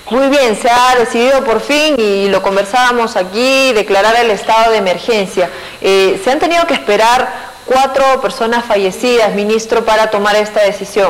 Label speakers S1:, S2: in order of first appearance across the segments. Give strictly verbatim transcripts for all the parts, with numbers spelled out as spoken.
S1: Muy bien, se ha decidido por fin, y lo conversábamos aquí, declarar el estado de emergencia. Eh, se han tenido que esperar cuatro personas fallecidas, ministro, para tomar esta decisión.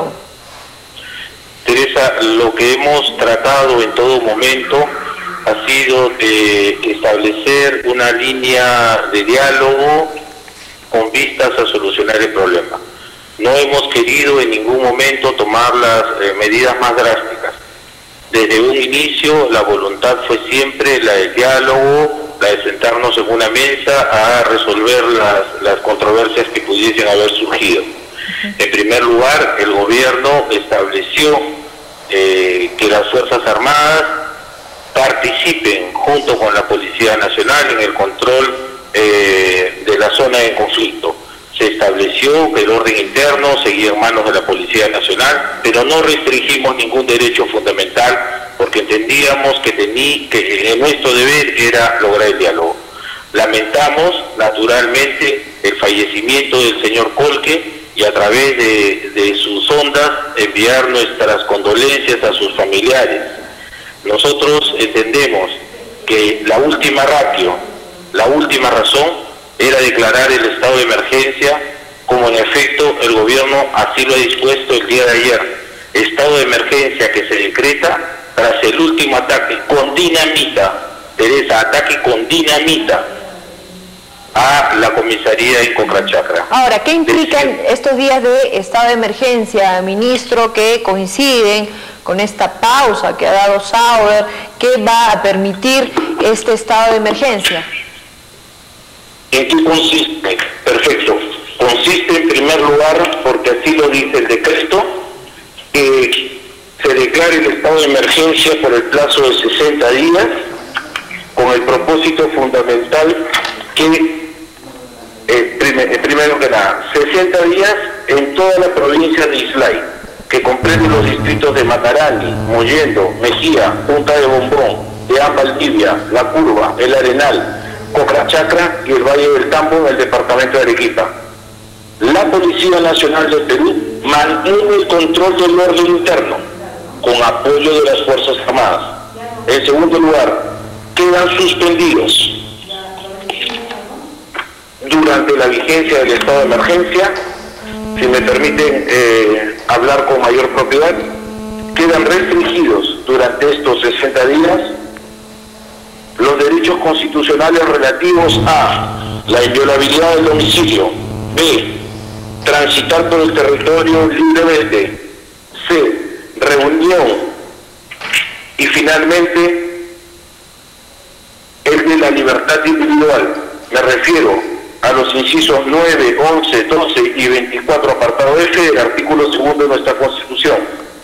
S2: Teresa, lo que hemos tratado en todo momento ha sido de establecer una línea de diálogo con vistas a solucionar el problema. No hemos querido en ningún momento tomar las eh, medidas más drásticas. Desde un inicio la voluntad fue siempre la del diálogo, la de sentarnos en una mesa a resolver las, las controversias que pudiesen haber surgido. En primer lugar, el gobierno estableció eh, que las Fuerzas Armadas participen junto con la Policía Nacional en el control eh, de la zona de conflicto. Se estableció que el orden interno seguía en manos de la Policía Nacional, pero no restringimos ningún derecho fundamental porque entendíamos que, tení, que nuestro deber era lograr el diálogo. Lamentamos, naturalmente, el fallecimiento del señor Colque y a través de, de sus ondas enviar nuestras condolencias a sus familiares. Nosotros entendemos que la última ratio, la última razón, era declarar el estado de emergencia, como en efecto el gobierno así lo ha dispuesto el día de ayer. Estado de emergencia que se decreta tras el último ataque con dinamita, Teresa, ataque con dinamita a la comisaría en Cocrachacra.
S1: Ahora, ¿qué implican estos días de estado de emergencia, ministro, que coinciden con esta pausa que ha dado Sauer? ¿Qué va a permitir este estado de emergencia?
S2: ¿En qué consiste? Perfecto. Consiste en primer lugar, porque así lo dice el decreto, que se declare el estado de emergencia por el plazo de sesenta días, con el propósito fundamental que, eh, primer, primero que nada, sesenta días en toda la provincia de Islay, que comprende los distritos de Matarani, Mollendo, Mejía, Punta de Bombón, Deán Valdivia, La Curva, El Arenal, Cocrachacra y el Valle del Tambo en el departamento de Arequipa. La Policía Nacional del Perú mantiene el control del orden interno con apoyo de las Fuerzas Armadas. En segundo lugar, quedan suspendidos durante la vigencia del estado de emergencia, si me permiten eh, hablar con mayor propiedad, quedan restringidos durante estos sesenta días los derechos constitucionales relativos a la inviolabilidad del domicilio, B, transitar por el territorio libremente, C, reunión, y finalmente el de la libertad individual. Me refiero a los incisos nueve, once, doce y veinticuatro apartado F del artículo segundo de nuestra Constitución.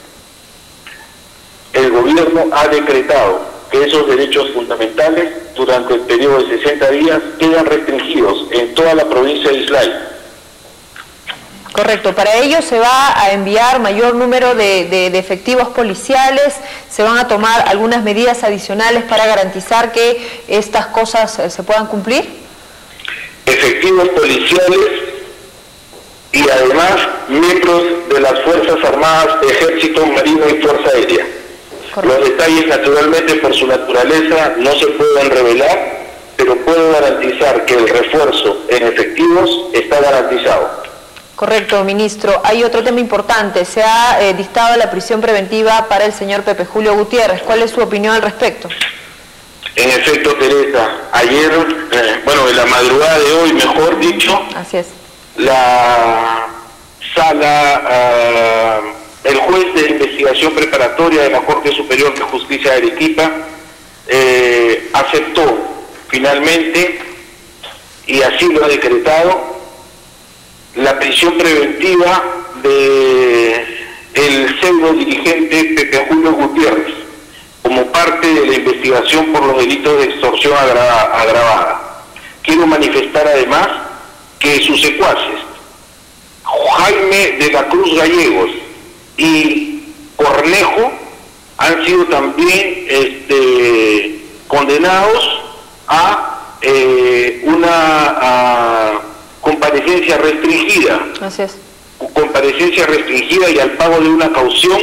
S2: El gobierno ha decretado que esos derechos fundamentales durante el periodo de sesenta días quedan restringidos en toda la provincia de Islay.
S1: Correcto, para ello se va a enviar mayor número de, de, de efectivos policiales, se van a tomar algunas medidas adicionales para garantizar que estas cosas eh, se puedan cumplir.
S2: Efectivos policiales y además miembros de las Fuerzas Armadas, Ejército, Marino y Fuerza Aérea. Correcto. Los detalles, naturalmente, por su naturaleza, no se pueden revelar, pero puedo garantizar que el refuerzo en efectivos está garantizado.
S1: Correcto, ministro. Hay otro tema importante. Se ha eh, dictado la prisión preventiva para el señor Pepe Julio Gutiérrez. ¿Cuál es su opinión al respecto?
S2: En efecto, Teresa, ayer, eh, bueno, en la madrugada de hoy, mejor dicho,
S1: así es,
S2: la sala... Uh, el juez de investigación preparatoria de la Corte Superior de Justicia de Arequipa eh, aceptó finalmente, y así lo ha decretado, la prisión preventiva de el pseudo dirigente Pepe Julio Gutiérrez como parte de la investigación por los delitos de extorsión agra agravada. Quiero manifestar además que sus secuaces, Jaime de la Cruz Gallegos y Cornejo, han sido también este, condenados a eh, una a comparecencia restringida.
S1: Así es.
S2: Comparecencia restringida y al pago de una caución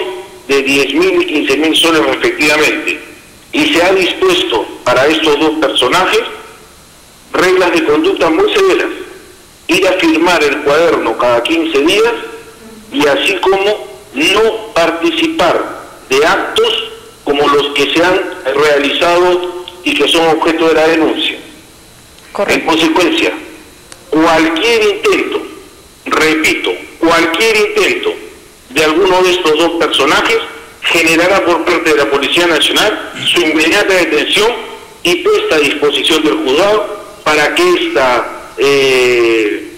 S2: de diez mil y quince mil soles respectivamente, y se ha dispuesto para estos dos personajes reglas de conducta muy severas: ir a firmar el cuaderno cada quince días, y así como no participar de actos como los que se han realizado y que son objeto de la denuncia. Correcto. En consecuencia, cualquier intento, repito, cualquier intento de alguno de estos dos personajes generará por parte de la Policía Nacional su inmediata detención y puesta a disposición del juzgado para que esta eh,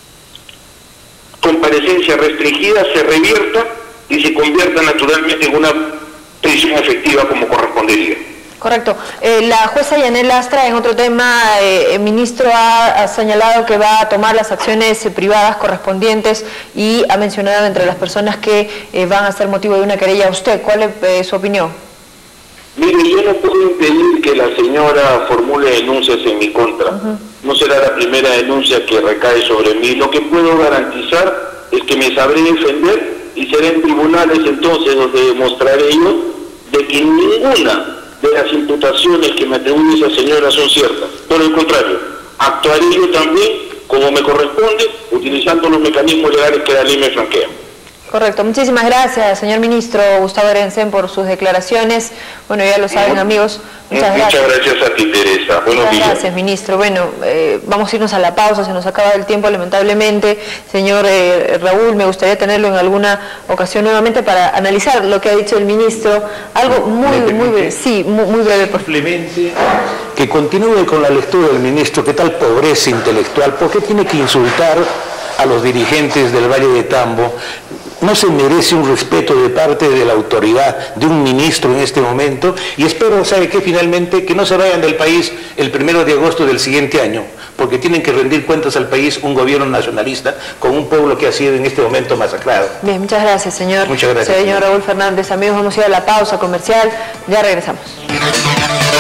S2: comparecencia restringida se revierta y se convierta naturalmente en una prisión efectiva como correspondería.
S1: Correcto. Eh, la jueza Yanel Lastra, en otro tema, eh, el ministro ha, ha señalado que va a tomar las acciones eh, privadas correspondientes y ha mencionado entre las personas que eh, van a ser motivo de una querella a usted. ¿Cuál es eh, su opinión?
S2: Mire, yo no puedo impedir que la señora formule denuncias en mi contra. Uh-huh. No será la primera denuncia que recae sobre mí. Lo que puedo garantizar es que me sabré defender y seré en tribunales entonces donde demostraré yo de que ninguna de las imputaciones que me atribuye esa señora son ciertas. Por el contrario, actuaré yo también como me corresponde, utilizando los mecanismos legales que la ley me franquea.
S1: Correcto. Muchísimas gracias, señor ministro Gustavo Erensen, por sus declaraciones. Bueno, ya lo saben, amigos.
S2: Muchas gracias. Muchas gracias a ti, Teresa. Buenos días.
S1: Gracias, ministro. Bueno, eh, vamos a irnos a la pausa, se nos acaba el tiempo, lamentablemente. Señor eh, Raúl, me gustaría tenerlo en alguna ocasión nuevamente para analizar lo que ha dicho el ministro. Algo muy, muy breve. Sí, muy, muy breve. Por...
S3: Simplemente que continúe con la lectura del ministro. ¿Qué tal pobreza intelectual? ¿Por qué tiene que insultar a los dirigentes del Valle de Tambo? No se merece un respeto de parte de la autoridad, de un ministro en este momento, y espero, ¿sabe qué? Finalmente, que no se vayan del país el primero de agosto del siguiente año, porque tienen que rendir cuentas al país un gobierno nacionalista con un pueblo que ha sido en este momento masacrado.
S1: Bien, muchas gracias, señor.
S3: Muchas gracias.
S1: Señor Raúl Fernández, amigos, vamos a ir a la pausa comercial, ya regresamos.